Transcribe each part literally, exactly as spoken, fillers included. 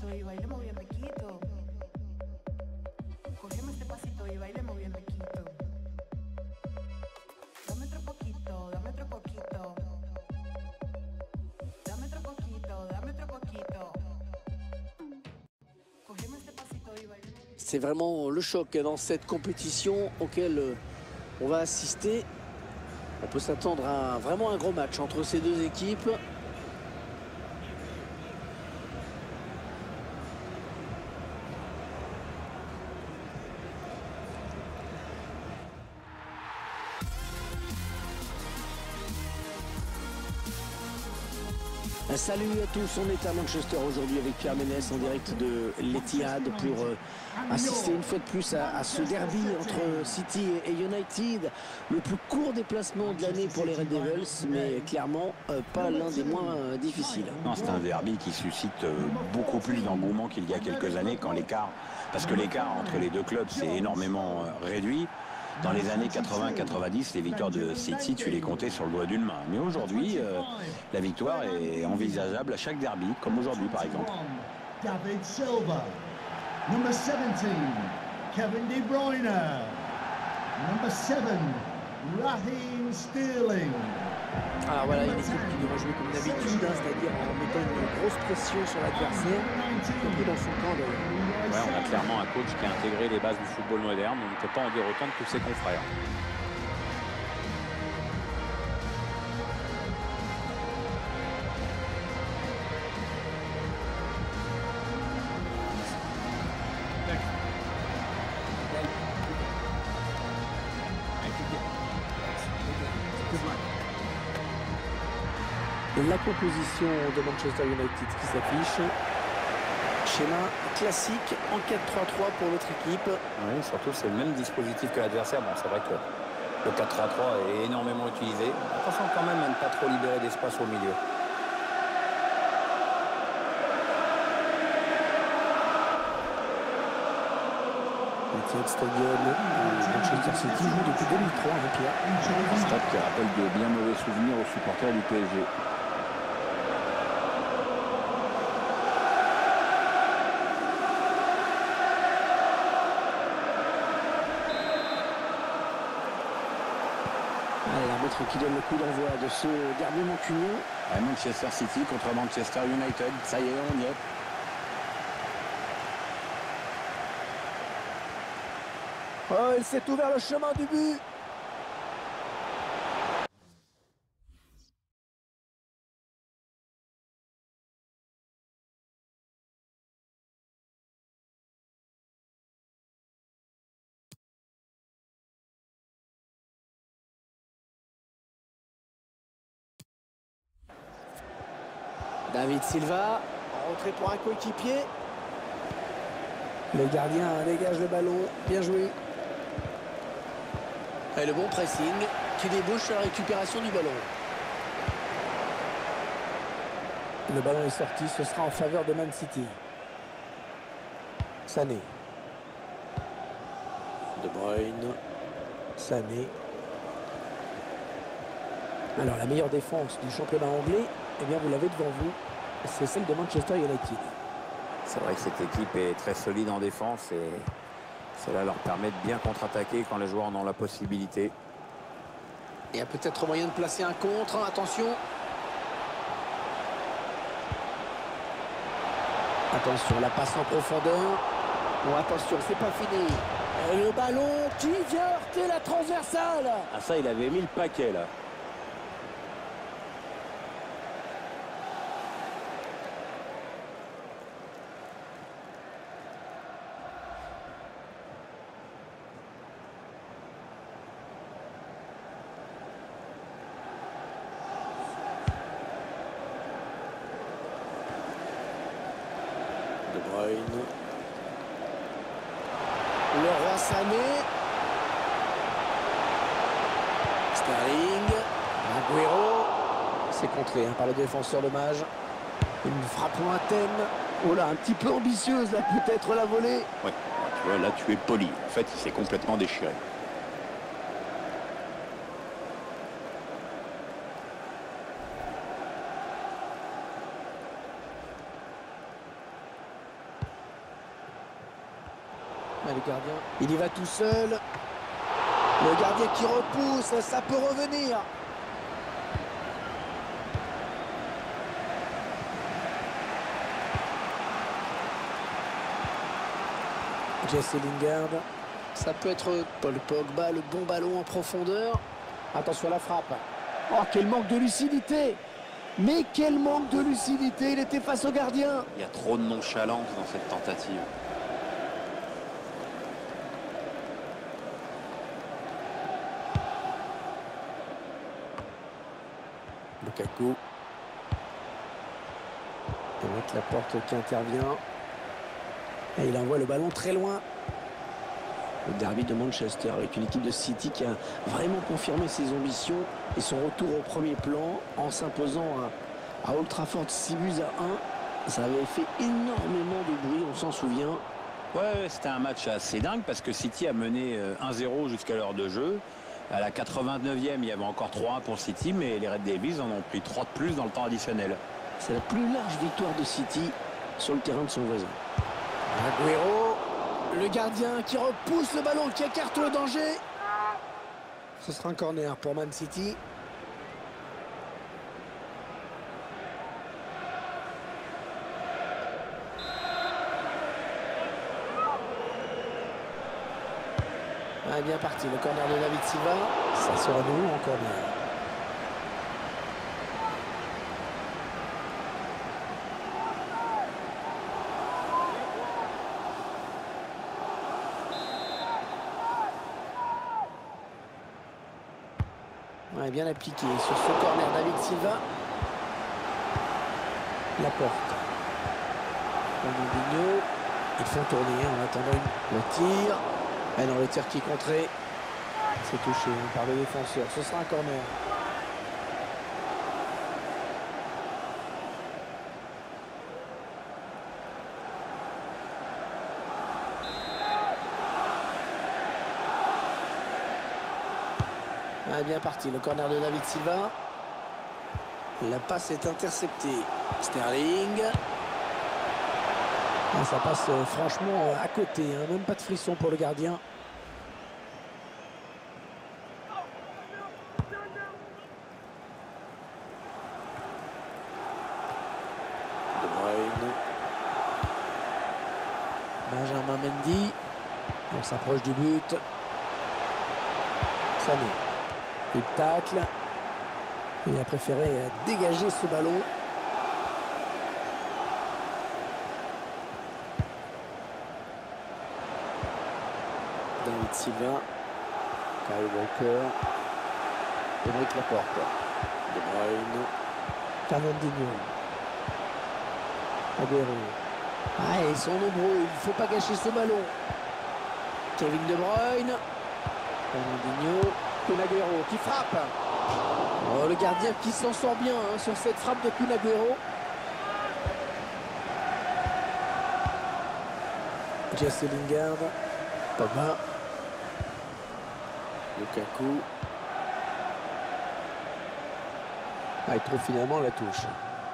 pasito y bailemos bien riquito. Cogemos este pasito y bailemos bien riquito. Dame otro poquito, dame otro poquito. Dame otro poquito, dame otro poquito. Cogemos este pasito y bailemos. C'est vraiment le choc dans cette compétition auquel on va assister. On peut s'attendre à vraiment un gros match entre ces deux équipes. Salut à tous, on est à Manchester aujourd'hui avec Pierre Ménès en direct de l'Etihad pour euh, assister une fois de plus à, à ce derby entre City et United. Le plus court déplacement de l'année pour les Red Devils, mais clairement euh, pas l'un des moins euh, difficiles. Non, c'est un derby qui suscite euh, beaucoup plus d'engouement qu'il y a quelques années quand l'écart, parce que l'écart entre les deux clubs s'est énormément euh, réduit. Dans les années quatre-vingt quatre-vingt-dix, les victoires de City, tu les comptais sur le doigt d'une main. Mais aujourd'hui, euh, la victoire est envisageable à chaque derby, comme aujourd'hui par exemple. David Silva. Number seventeen, Kevin De Bruyne. Number seven, Raheem Sterling. Alors voilà, une équipe qui devrait jouer comme d'habitude, hein, c'est-à-dire en mettant une grosse pression sur l'adversaire, compris dans son camp d'ailleurs. Ouais, on a clairement un coach qui a intégré les bases du football moderne. On ne peut pas en dire autant de tous ses confrères. La composition de Manchester United qui s'affiche. Schéma classique en quatre trois trois pour notre équipe. Oui, surtout c'est le même dispositif que l'adversaire. Bon, c'est vrai que le quatre trois trois est énormément utilisé. Attention quand même à ne pas trop libérer d'espace au milieu. L'Etihad Stadium, Manchester City joue depuis deux mille trois avec Pierre. Un stade qui rappelle de bien mauvais souvenirs aux supporters du P S G. Allez, l'arbitre qui donne le coup d'envoi de ce derby mancunien. Ouais, Manchester City contre Manchester United, ça y est, on y est. Oh, il s'est ouvert le chemin du but. David Silva, en retrait pour un coéquipier. Le gardien dégage le ballon, bien joué. Et le bon pressing qui débouche sur la récupération du ballon. Le ballon est sorti, ce sera en faveur de Man City. Sané. De Bruyne. Sané. Alors la meilleure défense du championnat anglais, eh bien vous l'avez devant vous, c'est celle de Manchester United. C'est vrai que cette équipe est très solide en défense et cela leur permet de bien contre-attaquer quand les joueurs en ont la possibilité. Il y a peut-être moyen de placer un contre, attention. Attention, la passe en profondeur. Bon, attention, c'est pas fini. Et le ballon qui vient heurter la transversale. Ah ça, il avait mis le paquet là. De Bruyne. Le roi Sané. Sterling. Aguero. C'est contré hein, par le défenseur de Mage. Une frappe lointaine. Oh là, un petit peu ambitieuse là, peut-être la volée. Ouais, tu vois, là tu es poli. En fait, il s'est complètement déchiré. Ouais, le gardien, il y va tout seul. Le gardien qui repousse, ça peut revenir. Jesse Lingard. Ça peut être Paul Pogba, le bon ballon en profondeur. Attention à la frappe. Oh, quel manque de lucidité! Mais quel manque de lucidité! Il était face au gardien. Il y a trop de nonchalance dans cette tentative. Lukaku. Avec la porte qui intervient. Et il envoie le ballon très loin. Le derby de Manchester avec une équipe de City qui a vraiment confirmé ses ambitions et son retour au premier plan en s'imposant à, à Old Trafford six buts à un. Ça avait fait énormément de bruit, on s'en souvient. Ouais, c'était un match assez dingue parce que City a mené un zéro jusqu'à l'heure de jeu. À la quatre-vingt-neuvième, il y avait encore trois un pour City, mais les Red Devils en ont pris trois de plus dans le temps additionnel. C'est la plus large victoire de City sur le terrain de son voisin. Agüero, le gardien qui repousse le ballon, qui écarte le danger. Ce sera un corner pour Man City. Ah, bien parti, le corner de David Silva. Ça sera de nouveau en corner. Ouais, bien appliqué sur ce corner David Silva. La porte. Ronaldinho. Ils font tourner en attendant une... le tir. Et non, le tir qui est contré. C'est touché hein, par le défenseur. Ce sera un corner. Ah, bien parti, le corner de David Silva. La passe est interceptée. Sterling. Ah, ça passe euh, franchement euh, à côté, hein. Même pas de frisson pour le gardien. De Bruyne. Benjamin Mendy. On s'approche du but. Sané. Le tacle. Il a préféré dégager ce ballon. David Silva. Kyle Walker. Emerick Laporte. De Bruyne. Fernandinho. Agüero. Ah, ils sont nombreux. Il ne faut pas gâcher ce ballon. Kevin De Bruyne. Fernandinho. Kun Agüero qui frappe. Oh, le gardien qui s'en sort bien hein, sur cette frappe de Kun Agüero. Jesse Lingard. Pogba. Lukaku. Ah, il trouve finalement la touche.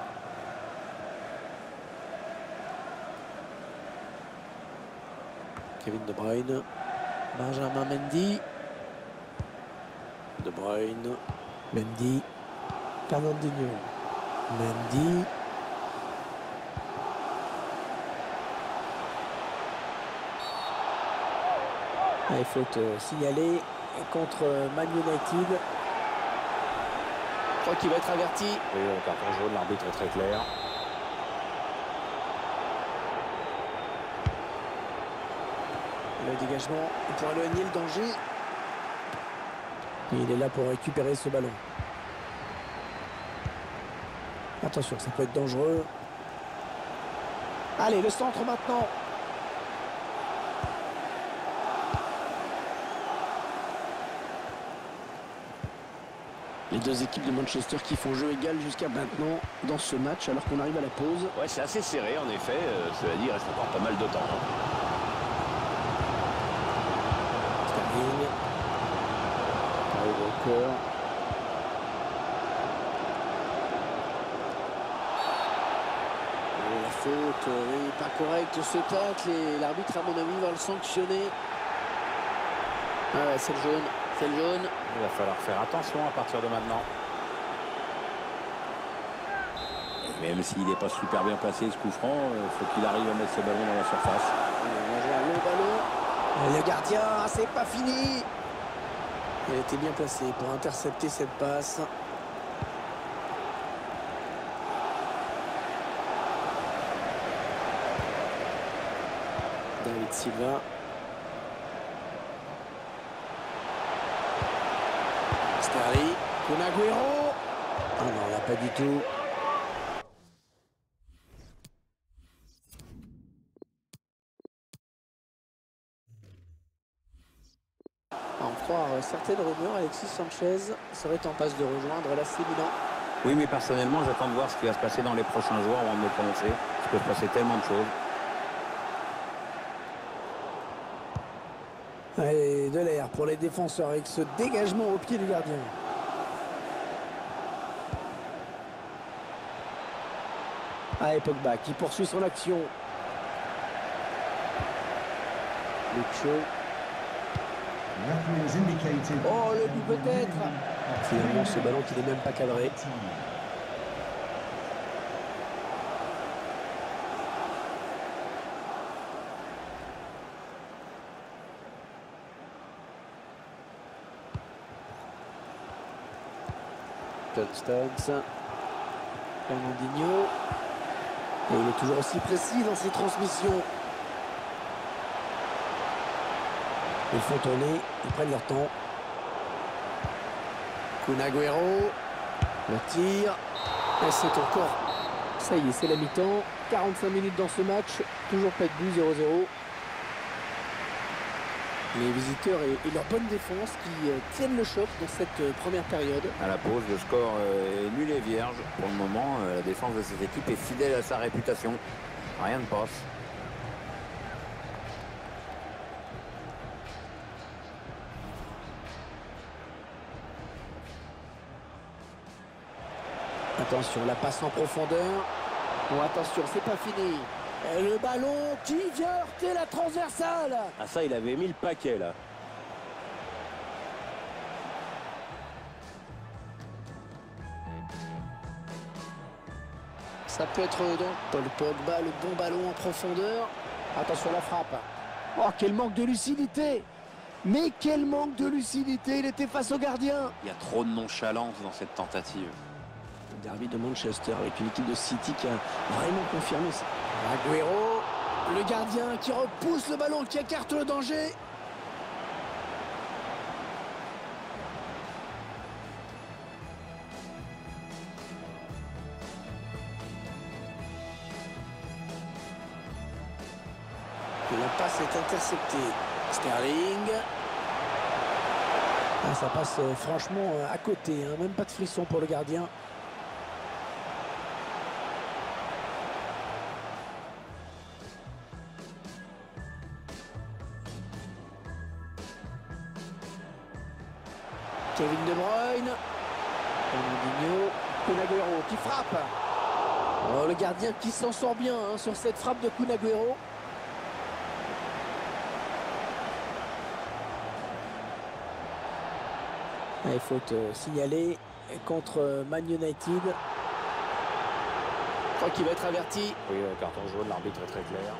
Kevin De Bruyne. Benjamin Mendy. De Bruyne. Mendy. Fernandinho. Mendy. Ah, il faut euh, signaler contre Man United. Je crois qu'il va être averti. Oui, le carton jaune, l'arbitre est très clair. Le dégagement pour éloigner le danger. Et il est là pour récupérer ce ballon. Attention, ça peut être dangereux. Allez, le centre maintenant. Les deux équipes de Manchester qui font jeu égal jusqu'à maintenant dans ce match alors qu'on arrive à la pause. Ouais, c'est assez serré en effet. Euh, cela dit, il reste encore pas mal de temps. Sterling. Kyle Walker. Et la faute, oui, pas correct ce tacle et l'arbitre, à mon avis, va le sanctionner. Ah ouais, c'est le jaune, c'est le jaune. Il va falloir faire attention à partir de maintenant. Et même s'il n'est pas super bien placé, ce coup franc, il faut qu'il arrive à mettre ce ballon dans la surface. On va jouer un long ballon. Et le gardien, c'est pas fini. Il était bien placé pour intercepter cette passe. David Silva. Sterling. Kun Agüero. Ah non, là pas du tout. À en croire certaines rumeurs, Alexis Sanchez serait en passe de rejoindre l'A C Milan. Oui, mais personnellement, j'attends de voir ce qui va se passer dans les prochains jours avant de me prononcer. Il peut se passer tellement de choses. Allez, de l'air pour les défenseurs avec ce dégagement au pied du gardien. Allez, Pogba qui poursuit son action. Lucho. Oh, le but peut-être. Finalement, ce ballon qui n'est même pas cadré. John Stones. Fernandinho. Et il est toujours aussi précis dans ses transmissions. Ils font tourner, ils prennent leur temps. Kun Agüero. Le tir. Et c'est encore. Ça y est, c'est la mi-temps. quarante-cinq minutes dans ce match. Toujours pas de but, zéro zéro. Les visiteurs et, et leur bonne défense qui euh, tiennent le choc dans cette euh, première période. À la pause, le score euh, est nul et vierge. Pour le moment, euh, la défense de cette équipe est fidèle à sa réputation. Rien ne passe. Attention, la passe en profondeur. Bon, attention, c'est pas fini. Et le ballon qui vient heurter la transversale. Ah ça, il avait mis le paquet là. Ça peut être donc Paul Pogba, le bon ballon en profondeur. Attention à la frappe. Oh, quel manque de lucidité. Mais quel manque de lucidité. Il était face au gardien. Il y a trop de nonchalance dans cette tentative. Le derby de Manchester avec une équipe de City qui a vraiment confirmé ça. Agüero, le gardien qui repousse le ballon, qui écarte le danger. Et la passe est interceptée. Sterling. Ah, ça passe euh, franchement euh, à côté, hein. Même pas de frisson pour le gardien. Kevin De Bruyne. Fernandinho. Kun Agüero qui frappe. Oh, le gardien qui s'en sort bien hein, sur cette frappe de Kun Agüero. Il faut euh, signaler contre euh, Man United. Je crois qu'il va être averti. Oui, euh, carton jaune, l'arbitre est très clair.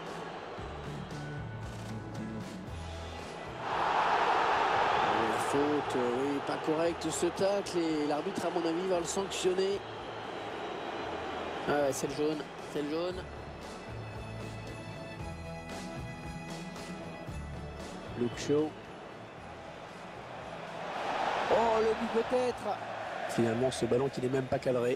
La faute, euh, oui, pas correct ce tacle et l'arbitre, à mon avis, va le sanctionner. Ah ouais, c'est le jaune, c'est le jaune. Lucho. Oh, le but peut-être. Finalement, ce ballon qui n'est même pas cadré.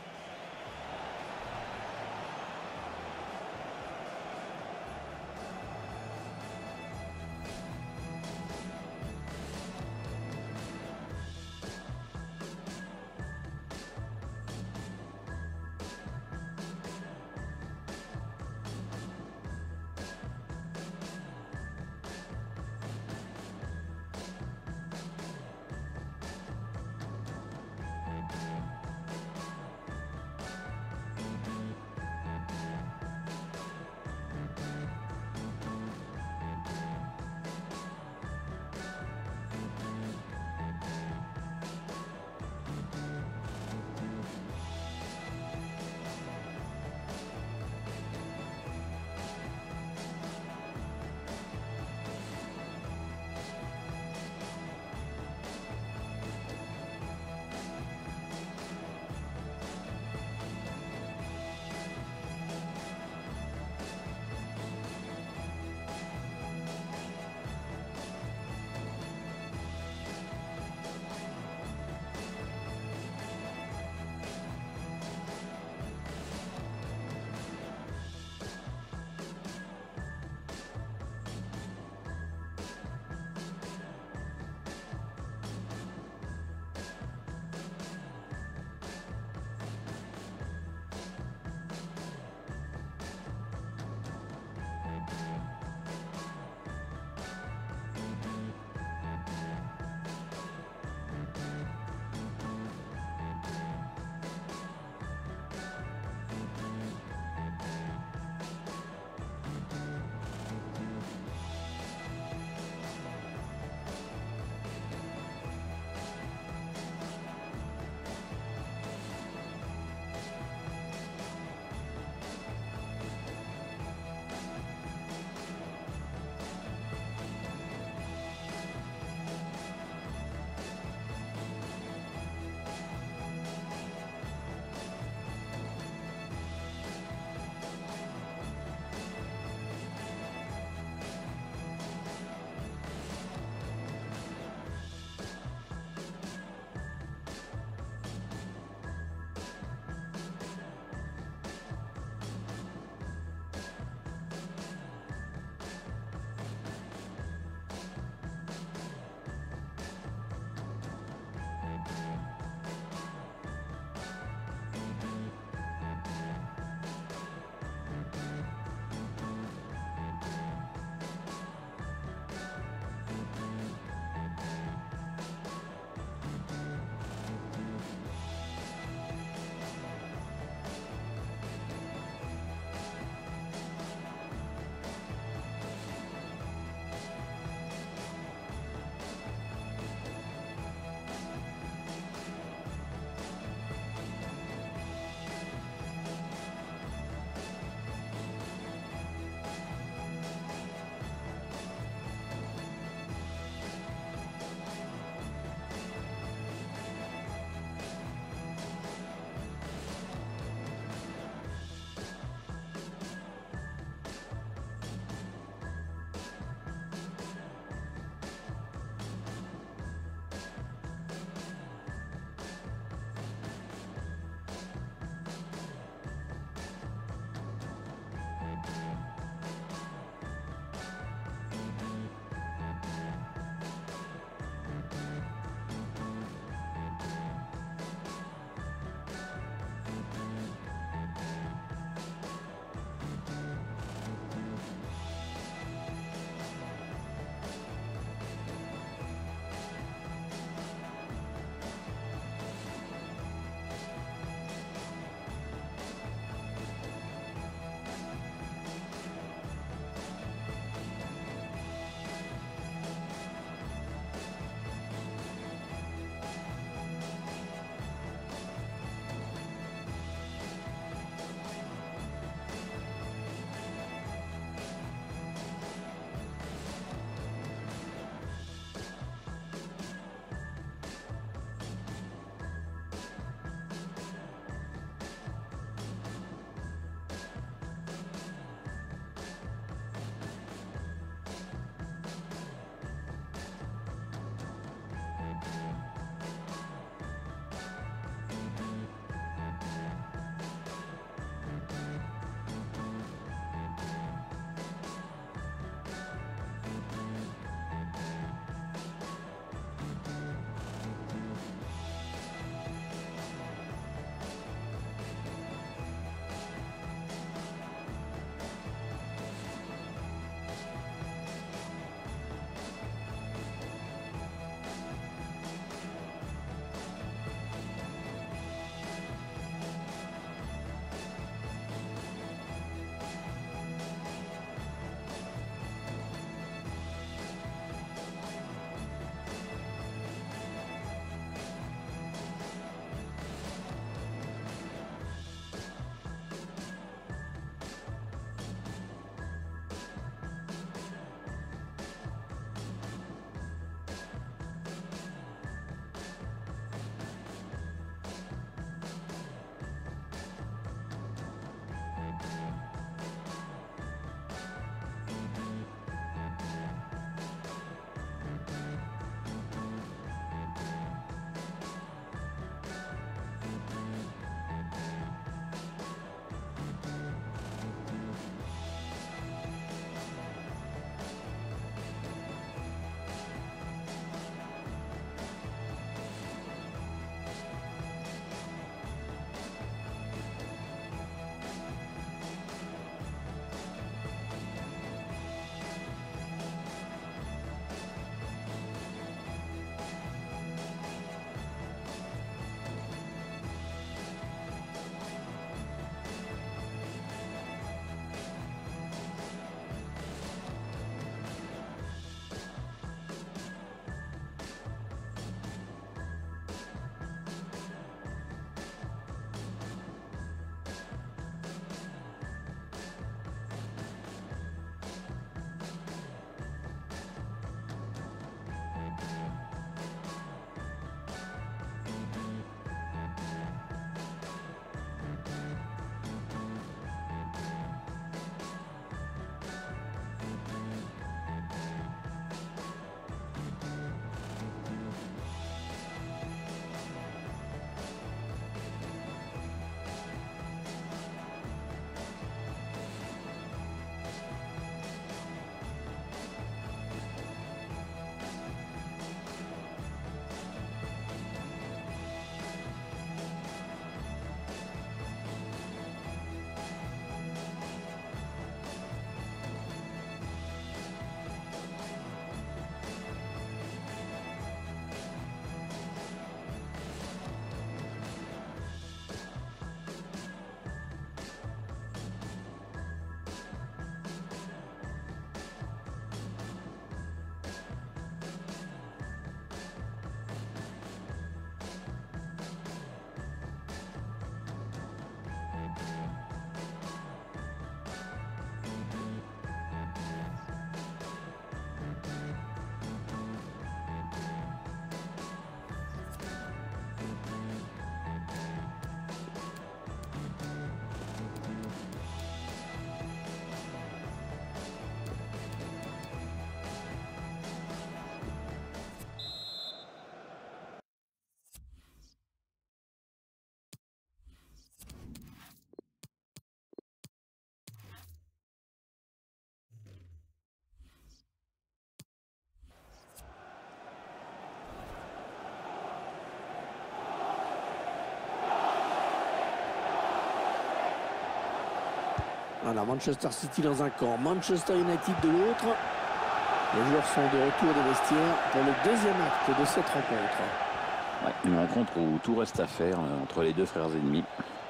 Voilà, Manchester City dans un camp, Manchester United de l'autre. Les joueurs sont de retour des vestiaires pour le deuxième acte de cette rencontre. Ouais, une rencontre où tout reste à faire euh, entre les deux frères ennemis.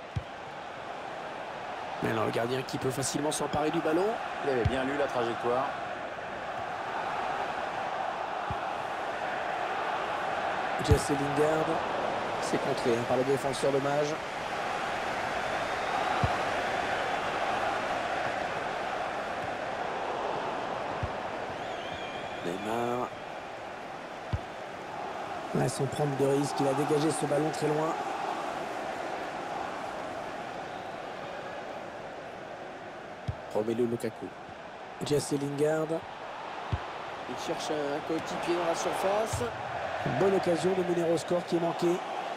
Mais alors le gardien qui peut facilement s'emparer du ballon. Il avait bien lu la trajectoire. Jesse Lingard. C'est contré hein, par le défenseur de Mage. Neymar. Ouais, sans prendre de risque, il a dégagé ce ballon très loin. Romelu Lukaku. Jesse Lingard. Il cherche un coéquipier dans la surface. Une bonne occasion de mener au score qui est manqué.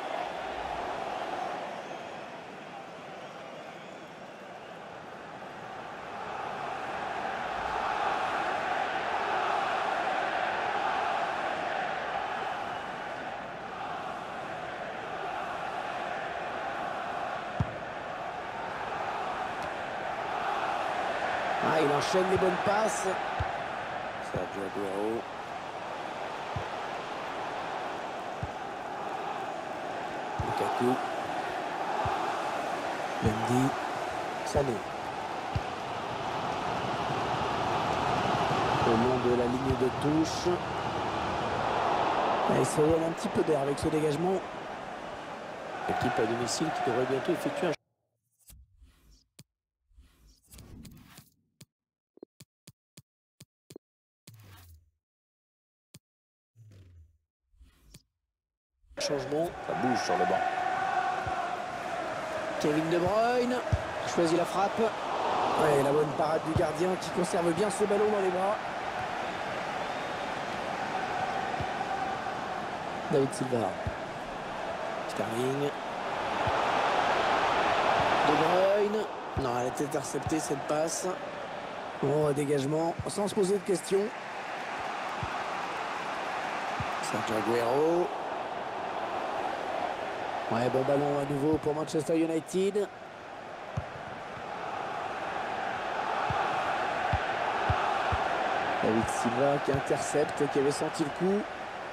Ah, il enchaîne les bonnes passes. Sergio Aguero. Lukaku. Mendy. Sané. Au long de la ligne de touche. Et ça donne un petit peu d'air avec ce dégagement. L'équipe à domicile qui devrait bientôt effectuer un changement. Ça bouge sur le banc. Kevin De Bruyne choisit la frappe. Ouais, la bonne parade du gardien qui conserve bien ce ballon dans les bras. David Silva. Sterling. De Bruyne. Non, elle est interceptée cette passe. Bon, dégagement sans se poser de questions. Sergio Aguero. Ouais, bon ballon à nouveau pour Manchester United. David Silva qui intercepte, qui avait senti le coup.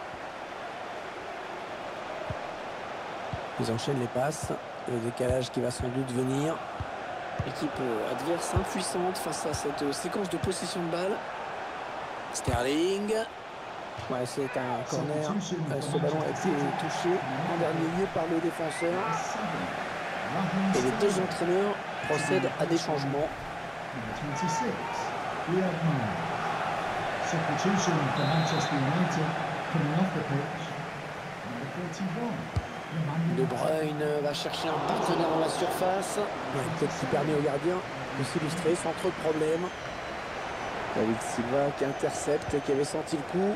Ils enchaînent les passes. Le décalage qui va sans doute venir. Équipe adverse impuissante face à cette séquence de possession de balle. Sterling. Ouais, c'est un corner. Euh, ce ballon a été touché en dernier lieu par le défenseur. Et les deux entraîneurs procèdent à des changements. Substitution for Manchester United coming off the pitch. Number forty-one. De Bruyne va chercher un partenaire dans la surface. Peut-être qui permet au gardien de s'illustrer sans trop de problèmes. David Silva qui intercepte, qui avait senti le coup.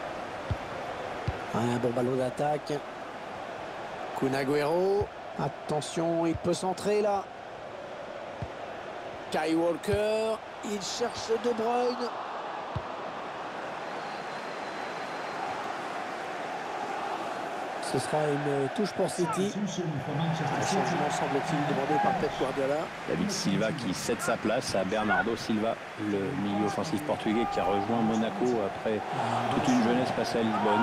Un bon ballon d'attaque. Kun Agüero. Attention, il peut centrer là. Kyle Walker. Il cherche De Bruyne. Ce sera une touche pour City. Un changement semble-t-il demandé par Pep Guardiola. David Silva qui cède sa place à Bernardo Silva, le milieu offensif portugais qui a rejoint Monaco après toute une jeunesse passée à Lisbonne.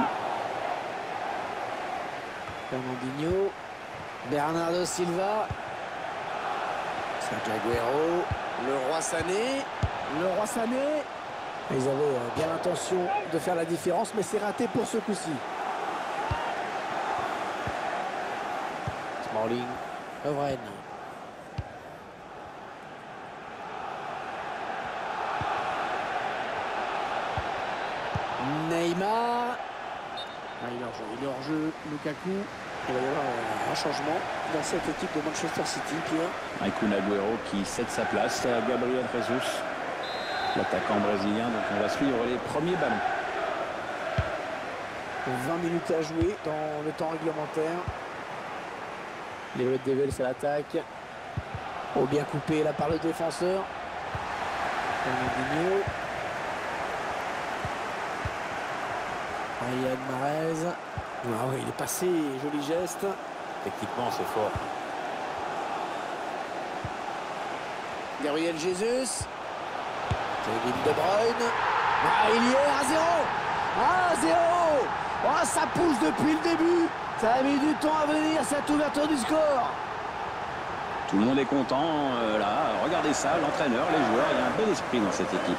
Fernandinho. Bernardo Silva. Sergio Aguero. Le roi Sané. Le roi Sané. Ils avaient bien l'intention de faire la différence, mais c'est raté pour ce coup-ci. Smalling. Lovren. Neymar. Ah, il est hors jeu, il est hors jeu, Lukaku. Il va y avoir un changement dans cette équipe de Manchester City, Pierre. Kun Agüero qui cède sa place à Gabriel Jesus, l'attaquant brésilien. Donc on va suivre les premiers ballons. vingt minutes à jouer dans le temps réglementaire. Les Red Devils à l'attaque. Oh, bien coupé là par le défenseur. Fernandinho. Riyad Mahrez. Ah oui, il est passé, joli geste. Techniquement, c'est fort. Gabriel Jesus. Kevin De Bruyne. Ah, il y est, un zéro. un zéro. Oh, ça pousse depuis le début. Ça a mis du temps à venir, cette ouverture du score. Tout le monde est content, euh, là. Regardez ça, l'entraîneur, les joueurs, il y a un bel esprit dans cette équipe.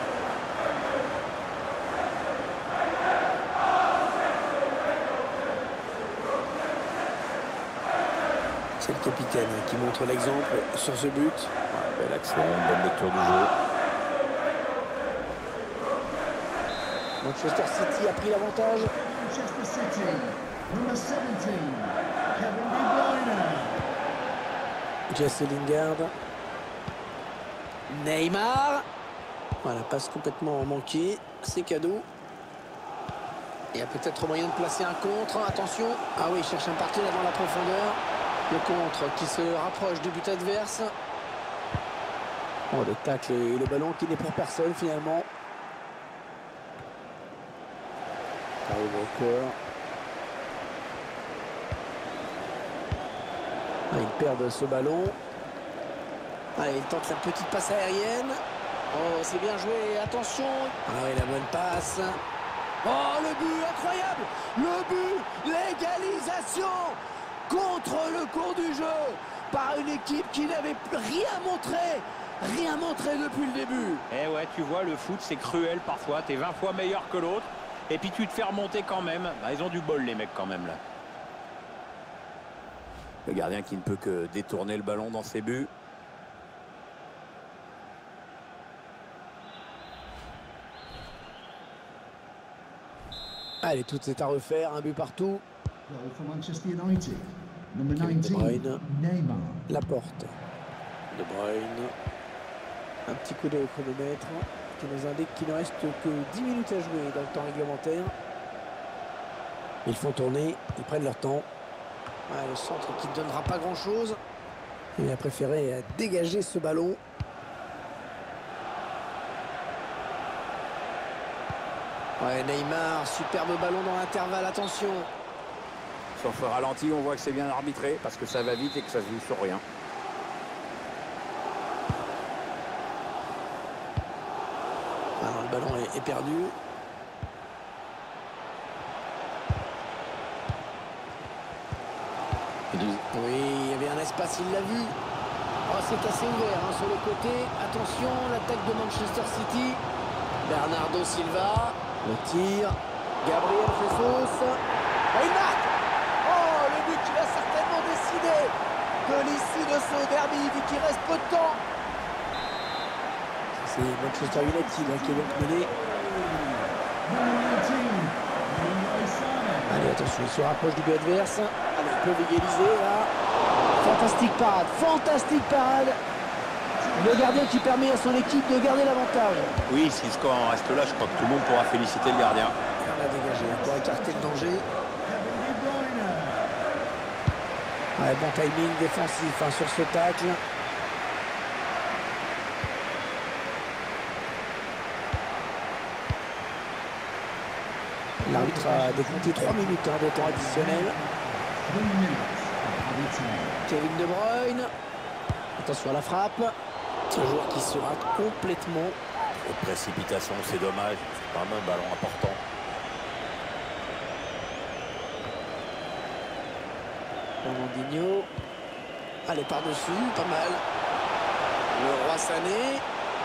C'est le capitaine qui montre l'exemple sur ce but. Ouais, belle action, bonne lecture du jeu. Manchester City a pris l'avantage. Manchester City, number seventeen, Kevin De Bruyne. Jesse Lingard. Neymar. Voilà, passe complètement manquée. C'est cadeau. Il y a peut-être moyen de placer un contre. Attention. Ah oui, il cherche un partenaire dans la profondeur. Le contre qui se rapproche du but adverse. Oh, le tacle et le ballon qui n'est pour personne finalement. Kyle Walker. Ah, ils perdent ce ballon. Allez, il tente la petite passe aérienne. Oh, c'est bien joué. Attention. Ah oui, la bonne passe. Oh, le but incroyable. Le but, l'égalisation contre le cours du jeu par une équipe qui n'avait rien montré. Rien montré depuis le début. Eh ouais, tu vois, le foot, c'est cruel parfois. T'es vingt fois meilleur que l'autre. Et puis tu te fais remonter quand même. Bah, ils ont du bol, les mecs, quand même, là. Le gardien qui ne peut que détourner le ballon dans ses buts. Allez, tout est à refaire. Un but partout. Goal for Manchester United, number Kevin De nineteen, Bruyne. Neymar. La porte. De Bruyne. Un petit coup d'œil au chronomètre qui nous indique qu'il ne reste que dix minutes à jouer dans le temps réglementaire. Ils font tourner, ils prennent leur temps. Ouais, le centre qui ne donnera pas grand-chose. Il a préféré dégager ce ballon. Ouais, Neymar, superbe ballon dans l'intervalle, attention. Sur ce ralenti, on voit que c'est bien arbitré parce que ça va vite et que ça se joue sur rien. Alors, le ballon est, est perdu. Oui, il y avait un espace, il l'a vu. Oh, c'est assez ouvert hein, sur le côté. Attention, l'attaque de Manchester City. Bernardo Silva. Le tir. Gabriel Jesus. Oh, il marque. Oh, le but qui va certainement décider de l'issue de ce derby, vu qu'il reste peu de temps. C'est Manchester United hein, qui est donc mené. Allez, attention, il se rapproche du but adverse. Allez, ils peuvent égaliser là. Fantastique parade, fantastique parade. Le gardien qui permet à son équipe de garder l'avantage. Oui, si le score en reste là, je crois que tout le monde pourra féliciter le gardien. On a dégagé pour écarter le danger. Ouais, bon timing défensif hein, sur ce tacle. L'arbitre a décompté trois minutes hein, de temps additionnel. Kevin De Bruyne. Attention à la frappe. Un joueur qui se rate complètement. Trop de précipitation, c'est dommage. C'est quand même un ballon important. Ronaldinho. Allez, par-dessus, pas mal. Le Roi Sané.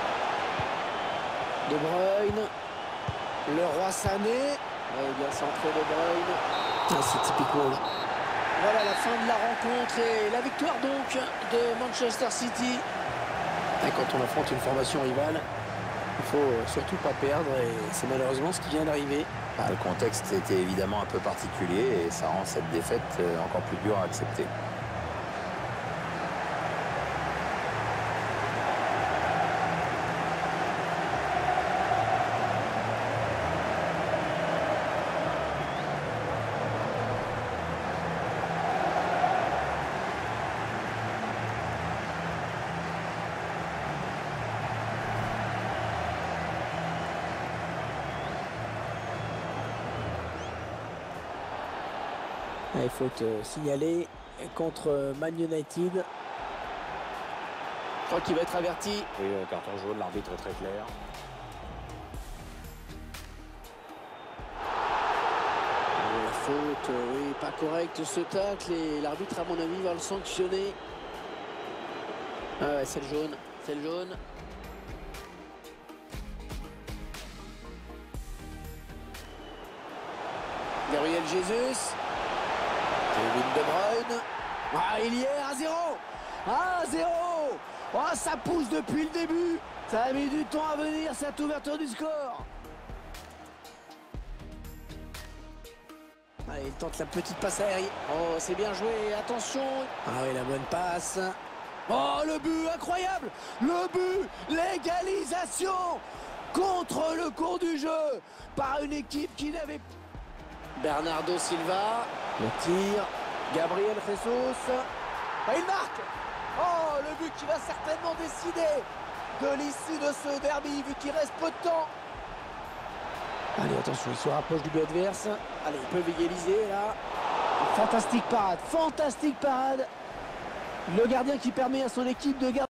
De Bruyne. Le Roi Sané. Ouais, bien centré De Bruyne. Ah, c'est typiquement. Voilà la fin de la rencontre et la victoire donc de Manchester City. Et quand on affronte une formation rivale, il faut surtout pas perdre et c'est malheureusement ce qui vient d'arriver. Ah, le contexte était évidemment un peu particulier et ça rend cette défaite encore plus dure à accepter. Il faut signalé contre Man United. crois qu'il va être averti. Oui, euh, carton jaune, l'arbitre est très clair. La faute, euh, oui, pas correcte ce tacle et l'arbitre à mon avis va le sanctionner. Ah ouais, c'est le jaune, c'est le jaune. Gabriel Jesus. Kevin De Bruyne. Ah, il y est, à zéro. à zéro. Oh, ça pousse depuis le début. Ça a mis du temps à venir, cette ouverture du score. Allez, il tente la petite passe aérienne. Oh, c'est bien joué, attention. Ah oui, la bonne passe. Oh, le but incroyable. Le but, l'égalisation contre le cours du jeu par une équipe qui n'avait pas. Bernardo Silva, le tir, Gabriel Jesus, ah, il marque. Oh, le but qui va certainement décider de l'issue de ce derby vu qu'il reste peu de temps. Allez, attention, il se rapproche du but adverse. Allez, ils peuvent égaliser là. Fantastique parade, fantastique parade. Le gardien qui permet à son équipe de garder.